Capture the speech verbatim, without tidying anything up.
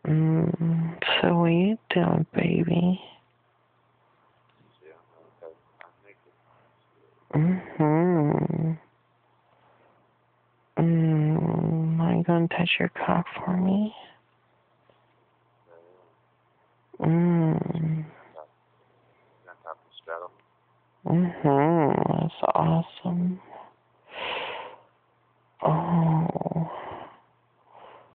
Mm, so what you doing, baby? Mm-hmm. Mm, are you gonna touch your cock for me? Mm. Mm-hmm. That's awesome. Oh.